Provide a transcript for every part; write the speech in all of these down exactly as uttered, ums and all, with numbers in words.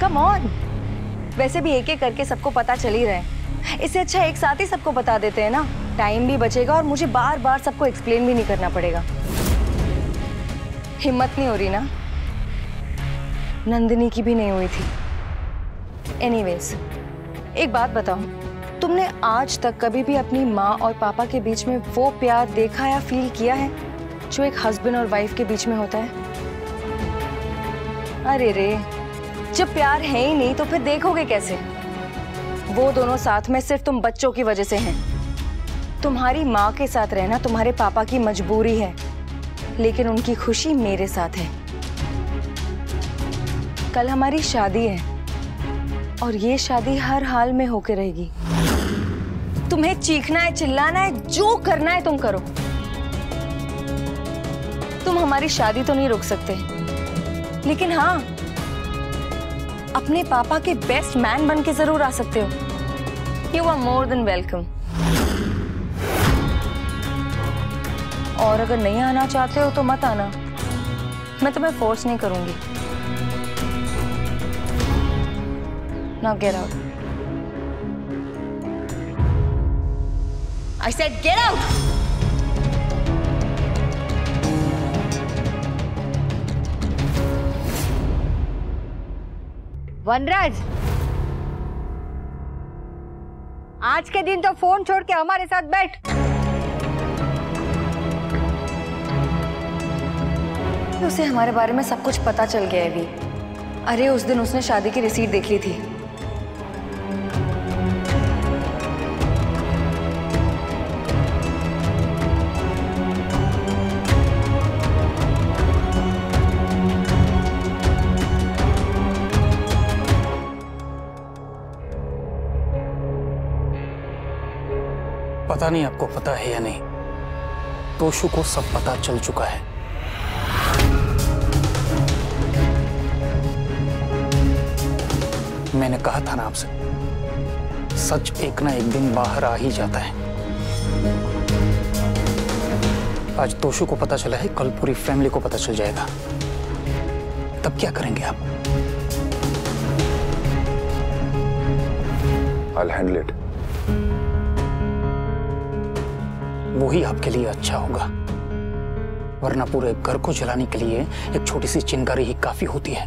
Come on, वैसे भी एक एक करके सबको पता चल ही रहा है, इससे अच्छा एक साथ ही सबको बता देते हैं ना, टाइम भी बचेगा और मुझे बार बार सबको एक्सप्लेन भी नहीं करना पड़ेगा। हिम्मत नहीं हो रही ना? नंदिनी की भी नहीं हुई थी। एनीवेज, एक बात बताओ, तुमने आज तक कभी भी अपनी माँ और पापा के बीच में वो प्यार देखा या फील किया है जो एक हस्बैंड और वाइफ के बीच में होता है? अरे रे, जब प्यार है ही नहीं तो फिर देखोगे कैसे? वो दोनों साथ में सिर्फ तुम बच्चों की वजह से हैं। तुम्हारी माँ के साथ रहना तुम्हारे पापा की मजबूरी है, लेकिन उनकी खुशी मेरे साथ है। कल हमारी शादी है और ये शादी हर हाल में होके रहेगी। तुम्हें चीखना है, चिल्लाना है, जो करना है तुम करो। तुम हमारी शादी तो नहीं रोक सकते, लेकिन हाँ, अपने पापा के बेस्ट मैन बन के जरूर आ सकते हो। You are more than welcome. और अगर नहीं आना चाहते हो तो मत आना, मैं तुम्हें फोर्स नहीं करूंगी। Now get out. I said get out! Vanraj, आज के दिन तो फोन छोड़ के हमारे साथ बैठ। उसे हमारे बारे में सब कुछ पता चल गया है अभी। अरे उस दिन उसने शादी की रिसीट देख ली थी। पता नहीं आपको पता है या नहीं, तोशु को सब पता चल चुका है। मैंने कहा था ना आपसे, सच एक ना एक दिन बाहर आ ही जाता है। आज तोशु को पता चला है, कल पूरी फैमिली को पता चल जाएगा। तब क्या करेंगे आप? I'll handle it. वही आपके लिए अच्छा होगा, वरना पूरे घर को जलाने के लिए एक छोटी सी चिंगारी ही काफी होती है।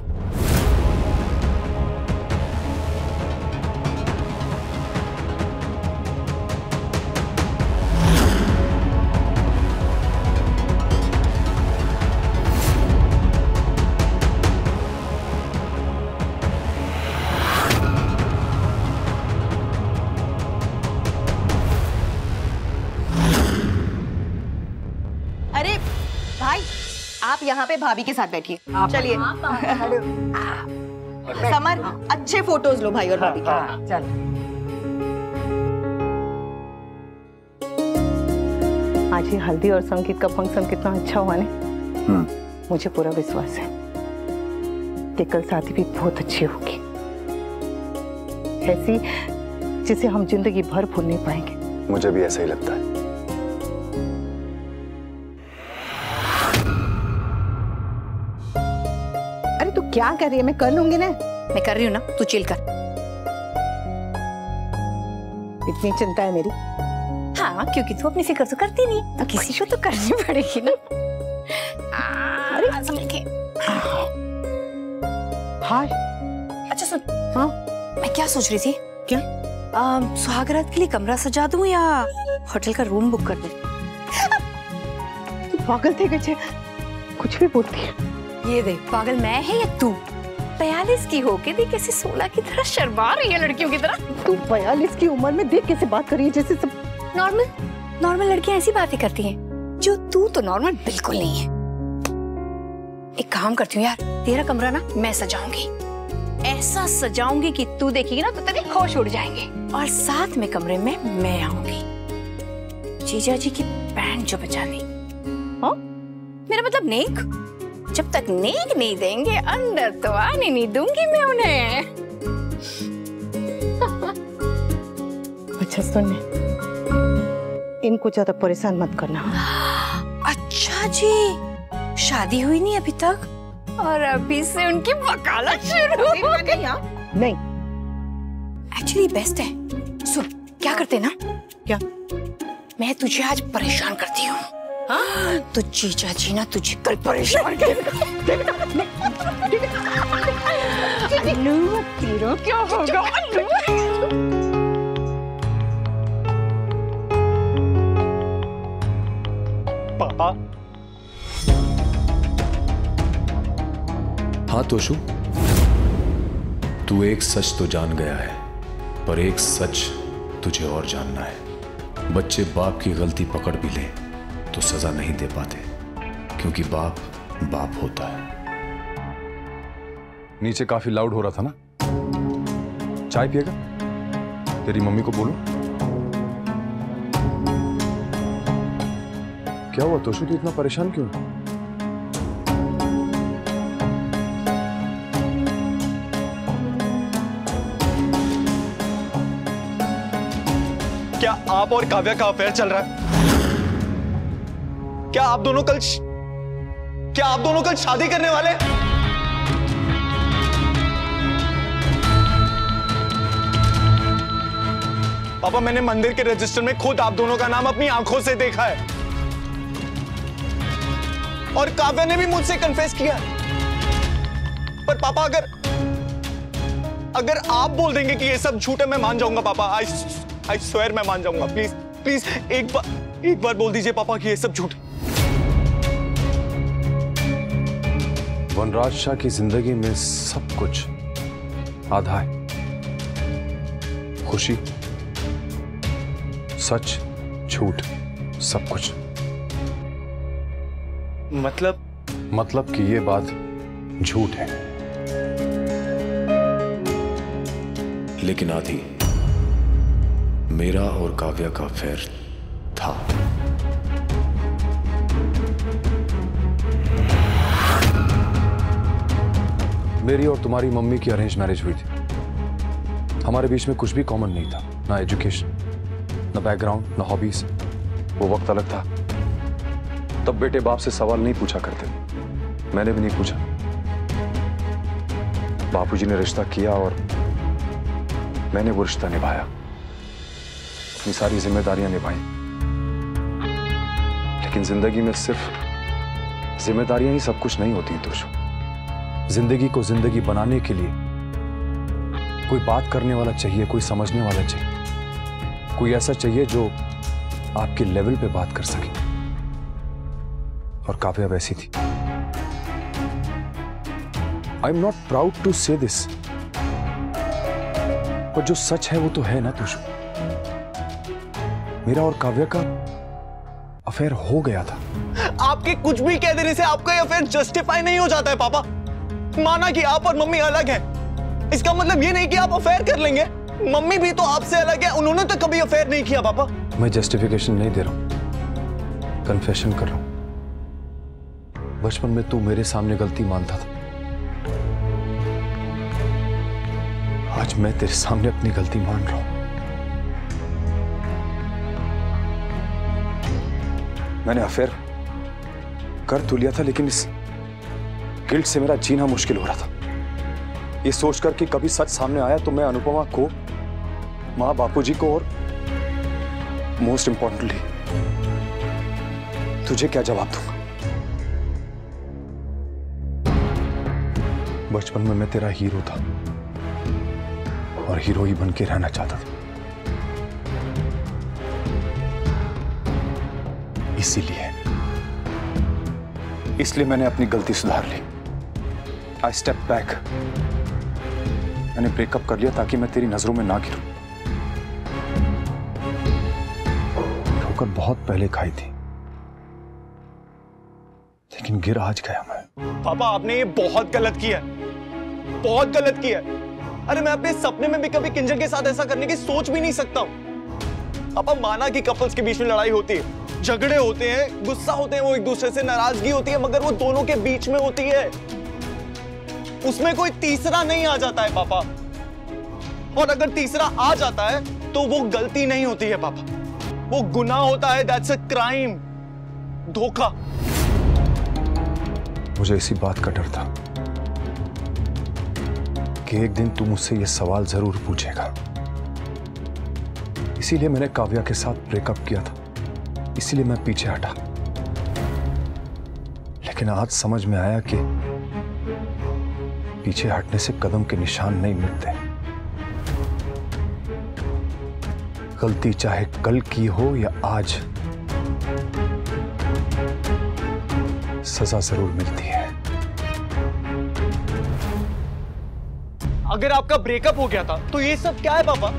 आप यहाँ पे भाभी के साथ बैठिए। चलिए समर, अच्छे फोटोज लो भाई और भाभी के। चल। आज ये हल्दी और संगीत का फंक्शन कितना अच्छा हुआ ने। मुझे पूरा विश्वास है कि कल शादी भी बहुत अच्छी होगी, ऐसी जिसे हम जिंदगी भर भूल नहीं पाएंगे। मुझे भी ऐसा ही लगता है। क्या कर रही है? मैं कर लूंगी ना। मैं कर रही हूँ ना, तू चिल कर। इतनी चिंता है मेरी? हाँ, क्योंकि तू अपनी फिक्र तो करती नहीं, तो किसी को तो करनी पड़ेगी ना। अरे संभल के। हाँ। अच्छा सुन। हाँ। मैं क्या सोच रही थी? क्या? सुहागरात के लिए कमरा सजा दूं या होटल का रूम बुक कर दूं? तू पागल थे गजे, कुछ भी बोलती है। ये देख, पागल मैं है या तू? बयालीस की होके देख कैसे सोलह की तरह शर्मा रही है लड़कियों की तरह। तू बयालीस की उम्र में देख कैसे बात कर रही है जैसे सब नॉर्मल नॉर्मल लड़कियां ऐसी बातें करती हैं, जो तू तो नॉर्मल बिल्कुल नहीं है। एक काम करती हूँ यार, तेरा कमरा ना मैं सजाऊंगी, ऐसा सजाऊंगी कि तू देखेगी ना तो तेरे होश उड़ जाएंगे। और साथ में कमरे में मैं आऊंगी, जीजा जी की बैंड जो बजानी। हाँ, मेरा मतलब नेक। जब तक नेक नहीं देंगे अंदर तो आने नहीं दूंगी मैं उन्हें। अच्छा सुन, इनको ज्यादा परेशान मत करना। अच्छा जी, शादी हुई नहीं अभी तक? और अभी से उनकी वकालत शुरू हो गई। नहीं, एक्चुअली बेस्ट है। सुन, क्या करते ना, क्या? मैं तुझे आज परेशान करती हूँ। हाँ? तो जीजा जी ना तुझे कल परेशान करेगा। अनु, तेरा क्या होगा? पापा। हाँ तोशु, तू एक सच तो जान गया है, पर एक सच तुझे और जानना है। बच्चे बाप की गलती पकड़ भी ले तो सजा नहीं दे पाते, क्योंकि बाप बाप होता है। नीचे काफी लाउड हो रहा था ना, चाय पिएगा? तेरी मम्मी को बोलो। क्या हुआ तोशु, तू इतना परेशान क्यों है? क्या आप और काव्या का अफेयर चल रहा है? क्या आप दोनों कल क्या आप दोनों कल शादी करने वाले हैं? पापा, मैंने मंदिर के रजिस्टर में खुद आप दोनों का नाम अपनी आंखों से देखा है, और काव्या ने भी मुझसे कन्फेस किया है। पर पापा, अगर अगर आप बोल देंगे कि ये सब झूठ है, मैं मान जाऊंगा पापा। आई आई स्वेयर मैं मान जाऊंगा। प्लीज प्लीज एक बार एक बार बोल दीजिए पापा कि ये सब झूठ। वनराज शाह की जिंदगी में सब कुछ आधा है, खुशी, सच, झूठ, सब कुछ। मतलब मतलब कि ये बात झूठ है। लेकिन आधी मेरा और काव्या का अफेयर था। मेरी और तुम्हारी मम्मी की अरेंज मैरिज हुई थी। हमारे बीच में कुछ भी कॉमन नहीं था, ना एजुकेशन, ना बैकग्राउंड, ना हॉबीज। वो वक्त अलग था। तब बेटे बाप से सवाल नहीं पूछा करते, मैंने भी नहीं पूछा। बापूजी ने रिश्ता किया और मैंने वो रिश्ता निभाया, अपनी सारी जिम्मेदारियां निभाई। लेकिन जिंदगी में सिर्फ जिम्मेदारियां ही सब कुछ नहीं होती तोशु। जिंदगी को जिंदगी बनाने के लिए कोई बात करने वाला चाहिए, कोई समझने वाला चाहिए, कोई ऐसा चाहिए जो आपके लेवल पे बात कर सके। और काव्या वैसी थी। I am not proud to say this, पर जो सच है वो तो है ना तोशु। मेरा और काव्या का अफेयर हो गया था। आपके कुछ भी कह देने से आपका ये अफेयर जस्टिफाई नहीं हो जाता है पापा। माना कि आप और मम्मी अलग हैं, इसका मतलब ये नहीं कि आप अफेयर कर लेंगे। मम्मी भी तो आपसे अलग है, उन्होंने तो कभी अफेयर नहीं किया पापा। मैं जस्टिफिकेशन नहीं दे रहा हूं, कन्फेशन कर रहा हूं। बचपन में तू मेरे सामने गलती मानता था, आज मैं तेरे सामने अपनी गलती मान रहा हूं। मैंने अफेयर कर तो लिया था, लेकिन इस गिल्ट से मेरा जीना मुश्किल हो रहा था। ये सोचकर कि कभी सच सामने आया तो मैं अनुपमा को, मां, बापूजी को और मोस्ट इंपॉर्टेंटली तुझे क्या जवाब दूंगा। बचपन में मैं तेरा हीरो था और हीरो ही बन के रहना चाहता था। इसीलिए इसलिए मैंने अपनी गलती सुधार ली। I step back. मैंने ब्रेकअप कर लिया ताकि मैं तेरी नजरों में ना गिरूं। ठोकर बहुत पहले खाई थी, लेकिन गिर आज गया मैं। पापा, आपने ये बहुत गलत किया, बहुत गलत किया। अरे मैं अपने सपने में भी कभी किंजल के साथ ऐसा करने की सोच भी नहीं सकता हूं। पापा, माना कि कपल्स के बीच में लड़ाई होती है, झगड़े होते हैं, गुस्सा होते हैं, वो एक दूसरे से, नाराजगी होती है, मगर वो दोनों के बीच में होती है। उसमें कोई तीसरा नहीं आ जाता है पापा। और अगर तीसरा आ जाता है तो वो गलती नहीं होती है पापा, वो गुनाह होता है। दैट्स अ क्राइम, धोखा। मुझे इसी बात का डर था कि एक दिन तू मुझसे ये सवाल जरूर पूछेगा, इसीलिए मैंने काव्या के साथ ब्रेकअप किया था, इसीलिए मैं पीछे हटा। लेकिन आज समझ में आया कि पीछे हटने से कदम के निशान नहीं मिटते। गलती चाहे कल की हो या आज, सजा जरूर मिलती है। अगर आपका ब्रेकअप हो गया था तो ये सब क्या है पापा?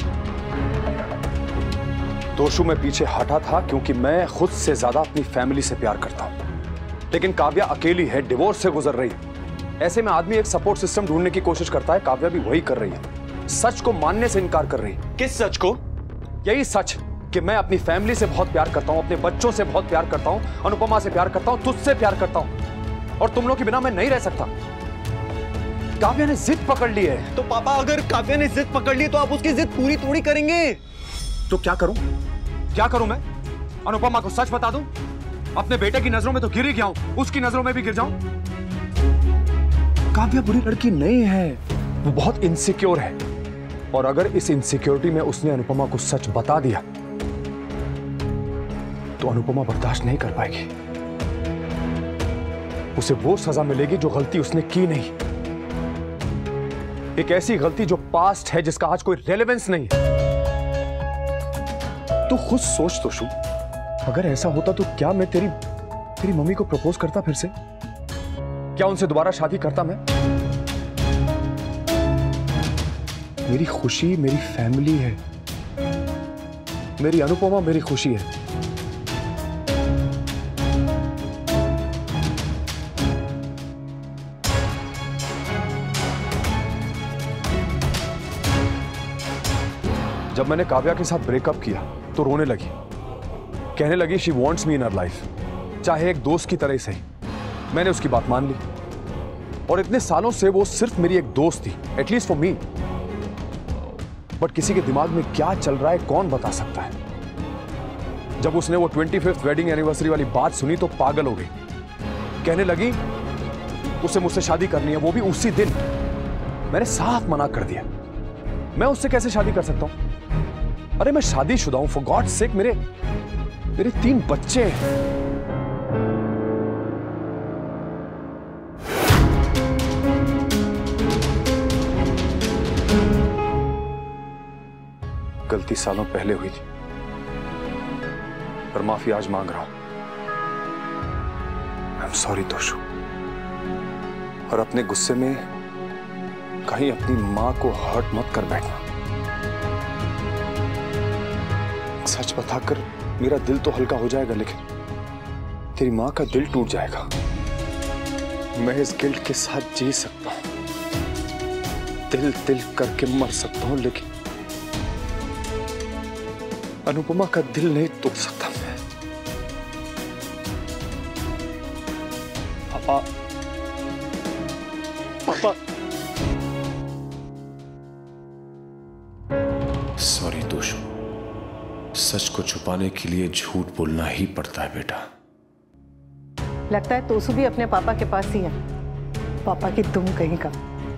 तोशु, मैं पीछे हटा था क्योंकि मैं खुद से ज्यादा अपनी फैमिली से प्यार करता हूं। लेकिन काव्या अकेली है, डिवोर्स से गुजर रही है। ऐसे में आदमी एक सपोर्ट सिस्टम ढूंढने की कोशिश करता है। काव्या भी वही कर रही है, सच को मानने से इनकार कर रही है। किस सच को? यही सच कि मैं अपनी फैमिली से बहुत प्यार करता हूं, अपने बच्चों से बहुत प्यार करता हूं, अनुपमा से प्यार करता हूं, तुझसे प्यार करता हूं, और तुम लोग के बिना मैं नहीं रह सकता। काव्या ने जिद पकड़ ली है। तो पापा, अगर काव्या ने जिद पकड़ ली तो आप उसकी जिद पूरी थोड़ी करेंगे। तो क्या करूं? क्या करूं मैं? अनुपमा को सच बता दूं? अपने बेटे की नजरों में तो गिर ही गया हूं, उसकी नजरों में भी गिर जाऊं? काव्या बुरी लड़की नहीं है, वो बहुत इनसिक्योर है। और अगर इस इनसिक्योरिटी में उसने अनुपमा को सच बता दिया तो अनुपमा बर्दाश्त नहीं कर पाएगी। उसे वो सजा मिलेगी जो गलती उसने की नहीं, एक ऐसी गलती जो पास्ट है, जिसका आज कोई रेलेवेंस नहीं है। तू खुद सोच तोशु, अगर ऐसा होता तो क्या मैं तेरी तेरी मम्मी को प्रपोज करता फिर से? क्या उनसे दोबारा शादी करता मैं? मेरी खुशी मेरी फैमिली है, मेरी अनुपमा मेरी खुशी है। जब मैंने काव्या के साथ ब्रेकअप किया तो रोने लगी, कहने लगी she wants me in her life, चाहे एक दोस्त की तरह से ही। मैंने उसकी बात मान ली, और इतने सालों से वो सिर्फ मेरी एक दोस्त थी, एटलीस्ट फॉर मी। बट किसी के दिमाग में क्या चल रहा है कौन बता सकता है। जब उसने वो ट्वेंटी फिफ्थ वेडिंग एनिवर्सरी वाली बात सुनी तो पागल हो गई, कहने लगी उसे मुझसे शादी करनी है, वो भी उसी दिन। मैंने साफ मना कर दिया, मैं उससे कैसे शादी कर सकता हूं? अरे मैं शादीशुदा हूं, फॉर गॉड्स सेक। मेरे मेरे तीन बच्चे हैं। गलती सालों पहले हुई थी, पर माफी आज मांग रहा हूं। I am sorry Toshu. और अपने गुस्से में कहीं अपनी मां को हर्ट मत कर बैठना। सच बताकर मेरा दिल तो हल्का हो जाएगा, लेकिन तेरी मां का दिल टूट जाएगा। मैं इस गिल्ट के साथ जी सकता हूं, दिल दिल करके मर सकता हूं, लेकिन अनुपमा का दिल नहीं तोड़ सकता मैं। पापा, पापा। सॉरी तोशु, सच को छुपाने के लिए झूठ बोलना ही पड़ता है बेटा। लगता है तोशु भी अपने पापा के पास ही है, पापा की तुम कहीं का।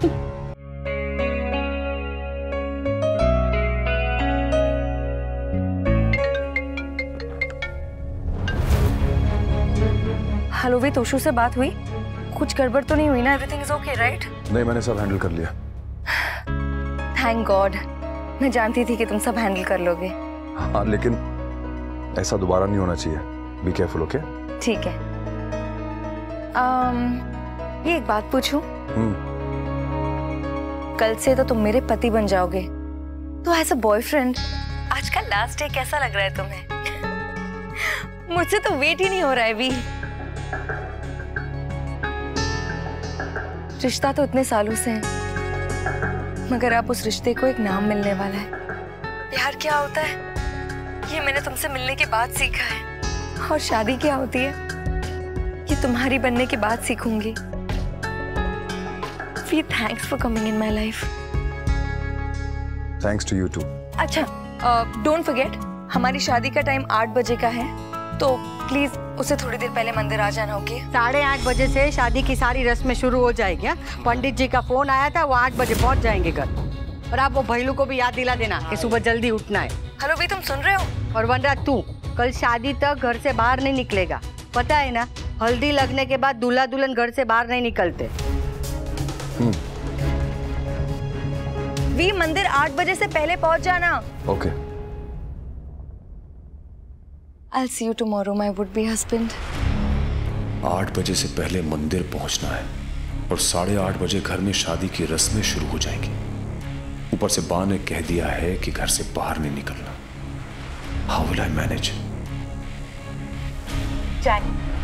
हेलो, वे तोशु से बात हुई? कुछ गड़बड़ तो नहीं हुई ना? Everything is okay right? नहीं, मैंने सब हैंडल कर लिया। थैंक गॉड, मैं जानती थी कि तुम सब हैंडल कर लोगे। हाँ, लेकिन ऐसा दोबारा नहीं होना चाहिए। Be careful, okay? ठीक है। um, ये एक बात पूछूं? हम्म। कल से तो तुम मेरे पति बन जाओगे, तो एज अ बॉयफ्रेंड आज का लास्ट डे कैसा लग रहा है तुम्हें? मुझसे तो वेट ही नहीं हो रहा है भी। रिश्ता तो इतने सालों से है, मगर अब उस रिश्ते को एक नाम मिलने वाला है। प्यार क्या होता है ये मैंने तुमसे मिलने के बाद सीखा है, और शादी क्या होती है ये तुम्हारी बनने के बाद सीखूंगी। We thanks for coming in my life. Thanks to you too. अच्छा, डोंट फॉरगेट हमारी शादी का टाइम आठ बजे का है, तो प्लीज उसे थोड़ी देर पहले मंदिर आ जाना। ओके? साढ़े आठ बजे से शादी की सारी रस्में शुरू हो जाएगी। पंडित जी का फोन आया था, वो आठ बजे पहुंच जाएंगे घर। और आप वो भैलू को भी याद दिला देना कि सुबह जल्दी उठना है। हेलो भी, तुम सुन रहे हो? और वनराज, तू कल शादी तक घर से बाहर नहीं निकलेगा, पता है ना? हल्दी लगने के बाद दूल्हा दुल्हन घर से बाहर नहीं निकलते। वी, मंदिर आठ बजे से पहले पहुंच जाना। Okay. I'll see you tomorrow, my would-be husband. आठ बजे से पहले मंदिर पहुंचना है और साढ़े आठ बजे घर में शादी की रस्में शुरू हो जाएंगी। ऊपर से बा ने कह दिया है कि घर से बाहर नहीं निकलना। How will I manage? चाय।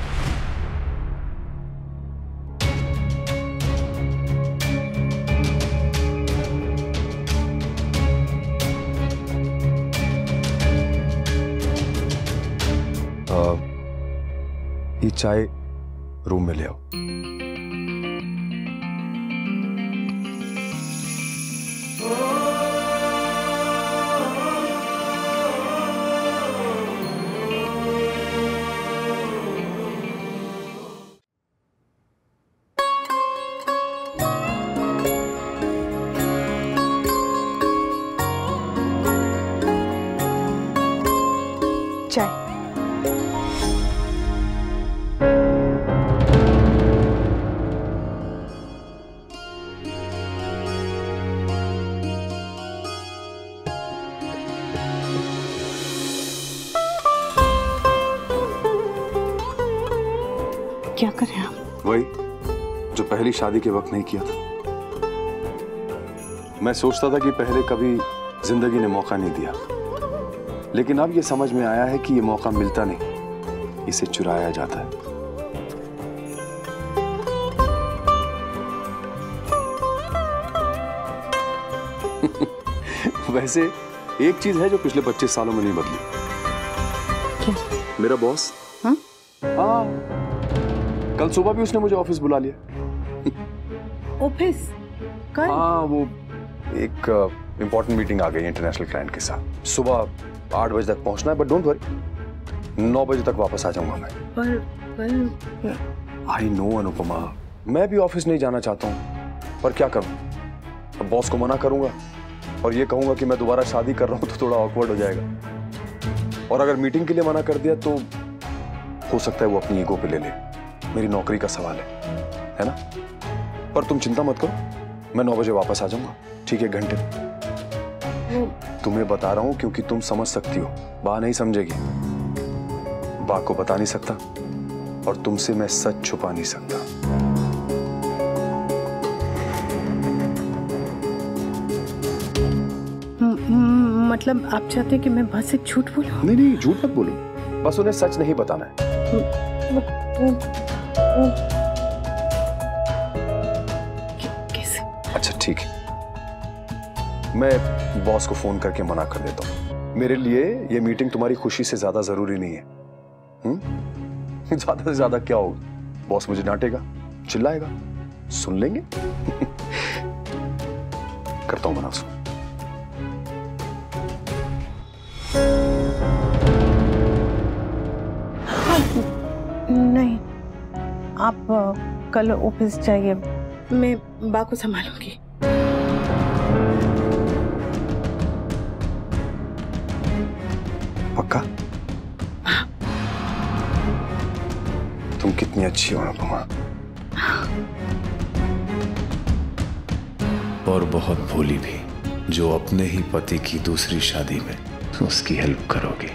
ये चाय रूम में ले आओ। चाय। क्या करें आप? वही जो पहली शादी के वक्त नहीं किया था। मैं सोचता था कि पहले कभी जिंदगी ने मौका नहीं दिया, लेकिन अब ये समझ में आया है कि ये मौका मिलता नहीं, इसे चुराया जाता है। वैसे एक चीज है जो पिछले पच्चीस सालों में नहीं बदली। क्या? मेरा बॉस। हाँ? हाँ, कल सुबह भी उसने मुझे ऑफिस बुला लिया। ऑफिस? कल? हाँ, वो एक इम्पोर्टेंट मीटिंग आ गई इंटरनेशनल क्लाइंट के साथ। सुबह आठ बजे तक पहुंचना है, बट डोंट वरी, नौ बजे तक वापस आ जाऊंगा मैं। पर कल? आई नो अनुपमा, मैं भी ऑफिस नहीं जाना चाहता हूँ, पर क्या करूँ? अब बॉस को मना करूंगा और ये कहूंगा कि मैं दोबारा शादी कर रहा हूँ तो थोड़ा ऑकवर्ड हो जाएगा। और अगर मीटिंग के लिए मना कर दिया तो हो सकता है वो अपनी ईगो पे ले ले। मेरी नौकरी का सवाल है, है ना? पर तुम चिंता मत करो, मैं नौ बजे वापस आ जाऊंगा, ठीक है? घंटे तुम्हें बता रहा हूं क्योंकि तुम समझ सकती हो, बा नहीं समझेगी। बा को बता नहीं सकता और तुमसे मैं सच छुपा नहीं सकता। मतलब आप चाहते हैं कि मैं बस एक झूठ बोलूं? नहीं नहीं, झूठ मत बोलो, बस उन्हें सच नहीं बताना है। कैसे? अच्छा ठीक है, मैं बॉस को फोन करके मना कर देता हूँ। मेरे लिए ये मीटिंग तुम्हारी खुशी से ज्यादा जरूरी नहीं है। हम्म? ज्यादा से ज्यादा क्या होगा? बॉस मुझे डांटेगा, चिल्लाएगा, सुन लेंगे। करता हूँ मना। सुन, नहीं, आप कल ऑफिस जाइए, मैं बा को संभालूंगी। पक्का? तुम कितनी अच्छी हो अनुपमा, और बहुत भोली भी, जो अपने ही पति की दूसरी शादी में उसकी हेल्प करोगे।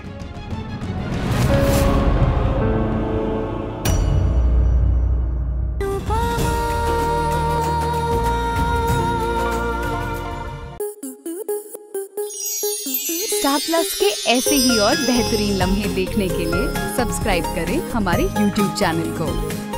स्टार प्लस के ऐसे ही और बेहतरीन लम्हे देखने के लिए सब्सक्राइब करें हमारे यूट्यूब चैनल को।